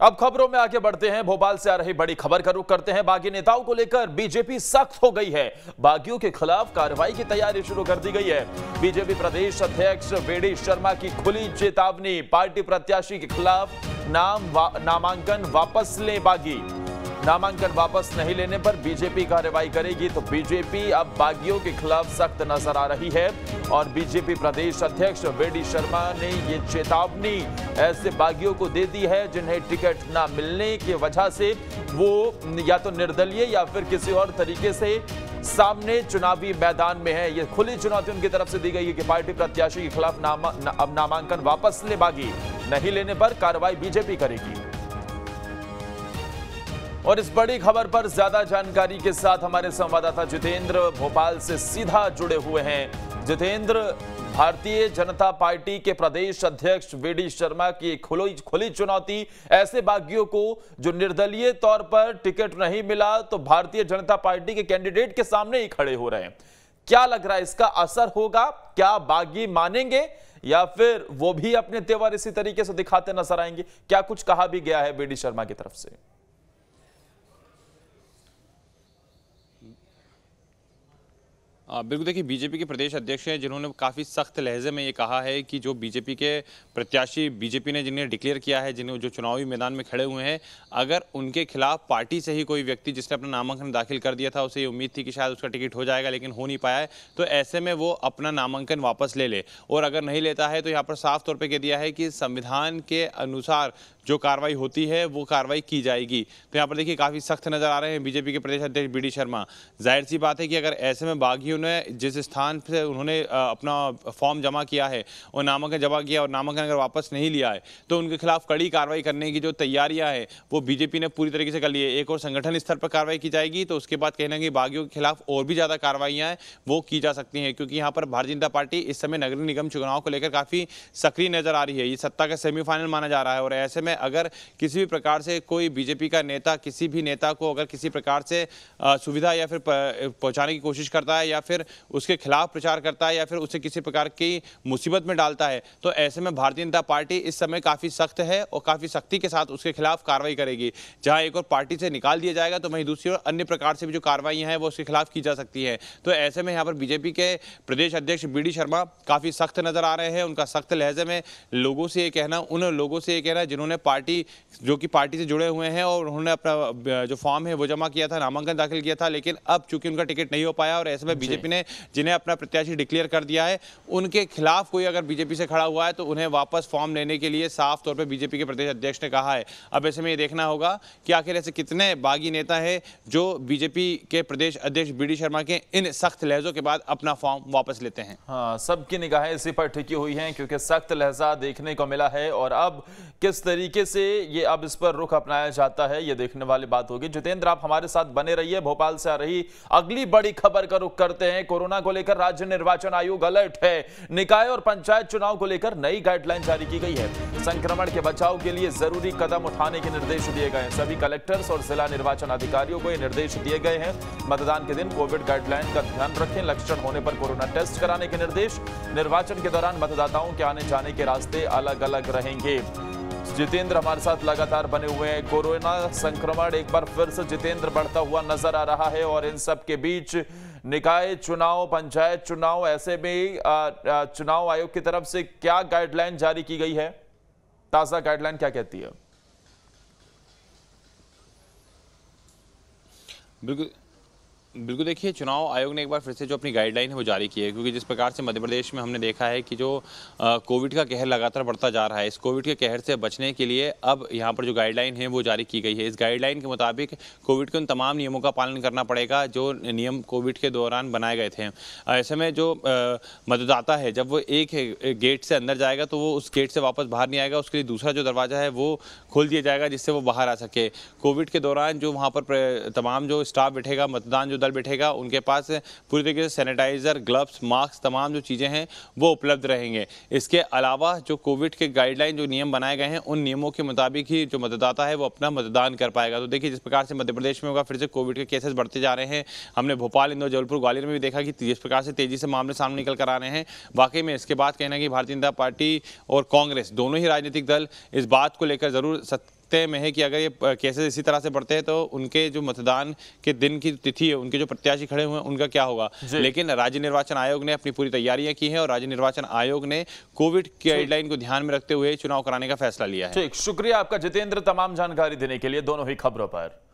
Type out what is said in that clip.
अब खबरों में आगे बढ़ते हैं। भोपाल से आ रही बड़ी खबर का रुख करते हैं। बागी नेताओं को लेकर बीजेपी सख्त हो गई है। बागियों के खिलाफ कार्रवाई की तैयारी शुरू कर दी गई है। बीजेपी प्रदेश अध्यक्ष वीडी शर्मा की खुली चेतावनी, पार्टी प्रत्याशी के खिलाफ नामांकन वापस ले बागी। नामांकन वापस नहीं लेने पर बीजेपी कार्रवाई करेगी। तो बीजेपी अब बागियों के खिलाफ सख्त नजर आ रही है और बीजेपी प्रदेश अध्यक्ष वीडी शर्मा ने ये चेतावनी ऐसे बागियों को दे दी है जिन्हें टिकट ना मिलने की वजह से वो या तो निर्दलीय या फिर किसी और तरीके से सामने चुनावी मैदान में है। ये खुली चुनौती उनकी तरफ से दी गई है कि पार्टी प्रत्याशी के खिलाफ अब नामांकन वापस ले बागी। नहीं लेने पर कार्रवाई बीजेपी करेगी। और इस बड़ी खबर पर ज्यादा जानकारी के साथ हमारे संवाददाता जितेंद्र भोपाल से सीधा जुड़े हुए हैं। जितेंद्र, भारतीय जनता पार्टी के प्रदेश अध्यक्ष वीडी शर्मा की खुली चुनौती ऐसे बागियों को जो निर्दलीय तौर पर टिकट नहीं मिला तो भारतीय जनता पार्टी के कैंडिडेट के सामने ही खड़े हो रहे हैं। क्या लग रहा है, इसका असर होगा? क्या बागी मानेंगे या फिर वो भी अपने तेवर इसी तरीके से दिखाते नजर आएंगे? क्या कुछ कहा भी गया है वीडी शर्मा की तरफ से? बिल्कुल, देखिए बीजेपी के प्रदेश अध्यक्ष हैं जिन्होंने काफ़ी सख्त लहजे में ये कहा है कि जो बीजेपी के प्रत्याशी बीजेपी ने जिन्हें डिक्लेयर किया है, जिन्हें जो चुनावी मैदान में खड़े हुए हैं, अगर उनके खिलाफ पार्टी से ही कोई व्यक्ति जिसने अपना नामांकन दाखिल कर दिया था, उसे ये उम्मीद थी कि शायद उसका टिकट हो जाएगा लेकिन हो नहीं पाया है, तो ऐसे में वो अपना नामांकन वापस ले ले। और अगर नहीं लेता है तो यहाँ पर साफ तौर पर कह दिया है कि संविधान के अनुसार जो कार्रवाई होती है वो कार्रवाई की जाएगी। तो यहाँ पर देखिए काफ़ी सख्त नजर आ रहे हैं बीजेपी के प्रदेश अध्यक्ष वीडी शर्मा। जाहिर सी बात है कि अगर ऐसे में बागियों ने जिस स्थान से उन्होंने अपना फॉर्म जमा किया है और नामांकन जमा किया और नामांकन अगर वापस नहीं लिया है तो उनके खिलाफ कड़ी कार्रवाई करने की जो तैयारियां हैं वो बीजेपी ने पूरी तरीके से कर ली है। एक और संगठन स्तर पर कार्रवाई की जाएगी तो उसके बाद कहना कि बागियों के खिलाफ और भी ज़्यादा कार्रवाइयाँ हैं वो की जा सकती हैं, क्योंकि यहाँ पर भारतीय जनता पार्टी इस समय नगर निगम चुनाव को लेकर काफ़ी सक्रिय नजर आ रही है। ये सत्ता का सेमीफाइनल माना जा रहा है और ऐसे में अगर किसी भी प्रकार से कोई बीजेपी का नेता किसी भी नेता को अगर किसी प्रकार से सुविधा या फिर पहुंचाने की कोशिश करता है या फिर उसके खिलाफ प्रचार करता है या फिर उसे किसी प्रकार की मुसीबत में डालता है तो ऐसे में भारतीय जनता पार्टी इस समय काफ़ी सख्त है और काफ़ी सख्ती के साथ उसके खिलाफ कार्रवाई करेगी। जहां एक और पार्टी से निकाल दिया जाएगा तो वहीं दूसरी ओर अन्य प्रकार से भी जो कार्रवाई हैं वो उसके खिलाफ की जा सकती है। तो ऐसे में यहाँ पर बीजेपी के प्रदेश अध्यक्ष वीडी शर्मा काफ़ी सख्त नजर आ रहे हैं। उनका सख्त लहजे में लोगों से ये कहना, उन लोगों से ये कहना जिन्होंने पार्टी जो कि पार्टी से जुड़े हुए हैं और उन्होंने अपना जो फॉर्म है वो जमा किया था, नामांकन दाखिल किया था, लेकिन अब चूंकि उनका टिकट नहीं हो पाया और ऐसे में बीजेपी ने जिन्हें अपना प्रत्याशी डिक्लेयर कर दिया है उनके खिलाफ कोई अगर बीजेपी से खड़ा हुआ है तो उन्हें वापस फॉर्म लेने के लिए साफ तौर पर बीजेपी के प्रदेश अध्यक्ष ने कहा है। अब ऐसे में ये देखना होगा कि आखिर ऐसे कितने बागी नेता हैं जो बीजेपी के प्रदेश अध्यक्ष वीडी शर्मा के इन सख्त लहजों के बाद अपना फॉर्म वापस लेते हैं। हाँ, सबकी निगाहें इसी पर टिकी हुई हैं क्योंकि सख्त लहजा देखने को मिला है और अब किस तरीके से ये अब इस पर रुख अपनाया जाता है ये देखने वाली बात होगी। जितेंद्र, आप हमारे साथ बने रहिए। भोपाल से आ रही अगली बड़ी खबर का रुख करते हैं। कोरोना को लेकर राज्य निर्वाचन आयोग अलर्ट है। निकाय और पंचायत चुनाव को लेकर नई गाइडलाइन जारी की गई है। संक्रमण के बचाव के लिए जरूरी कदम उठाने के निर्देश दिए गए हैं। सभी कलेक्टर्स और जिला निर्वाचन अधिकारियों को ये निर्देश दिए गए हैं। मतदान के दिन कोविड गाइडलाइन का ध्यान रखें। लक्षण होने पर कोरोना टेस्ट कराने के निर्देश। निर्वाचन के दौरान मतदाताओं के आने जाने के रास्ते अलग अलग रहेंगे। जितेंद्र हमारे साथ लगातार बने हुए हैं। कोरोना संक्रमण एक बार फिर से जितेंद्र बढ़ता हुआ नजर आ रहा है और इन सब के बीच निकाय चुनाव, पंचायत चुनाव, ऐसे में चुनाव आयोग की तरफ से क्या गाइडलाइन जारी की गई है? ताजा गाइडलाइन क्या कहती है? बिल्कुल देखिए, चुनाव आयोग ने एक बार फिर से जो अपनी गाइडलाइन है वो जारी की है, क्योंकि जिस प्रकार से मध्य प्रदेश में हमने देखा है कि जो कोविड का कहर लगातार बढ़ता जा रहा है, इस कोविड के कहर से बचने के लिए अब यहाँ पर जो गाइडलाइन है वो जारी की गई है। इस गाइडलाइन के मुताबिक कोविड के उन तमाम नियमों का पालन करना पड़ेगा जो नियम कोविड के दौरान बनाए गए थे। ऐसे में जो मतदाता है जब वो एक गेट से अंदर जाएगा तो वो उस गेट से वापस बाहर नहीं आएगा, उसके लिए दूसरा जो दरवाज़ा है वो खोल दिया जाएगा जिससे वो बाहर आ सके। कोविड के दौरान जो वहाँ पर तमाम जो स्टाफ बैठेगा, मतदान जो दल बैठेगा, उनके पास पूरी तरीके से सैनिटाइजर, ग्लव्स, मास्क, तमाम जो चीज़ें हैं वो उपलब्ध रहेंगे। इसके अलावा जो कोविड के गाइडलाइन जो नियम बनाए गए हैं उन नियमों के मुताबिक ही जो मतदाता है वो अपना मतदान कर पाएगा। तो देखिए जिस प्रकार से मध्य प्रदेश में होगा फिर से कोविड के केसेस बढ़ते जा रहे हैं। हमने भोपाल, इंदौर, जबलपुर, ग्वालियर में भी देखा कि जिस प्रकार से तेजी से मामले सामने निकल कर आ रहे हैं, वाकई में इसके बाद कहना कि भारतीय जनता पार्टी और कांग्रेस दोनों ही राजनीतिक दल इस बात को लेकर जरूर खतरे में है कि अगर ये केसेस इसी तरह से बढ़ते हैं तो उनके जो मतदान के दिन की तिथि है, उनके जो प्रत्याशी खड़े हुए हैं, उनका क्या होगा। लेकिन राज्य निर्वाचन आयोग ने अपनी पूरी तैयारियां की हैं और राज्य निर्वाचन आयोग ने कोविड गाइडलाइन को ध्यान में रखते हुए चुनाव कराने का फैसला लिया है। ठीक, शुक्रिया आपका जितेंद्र, तमाम जानकारी देने के लिए दोनों ही खबरों पर।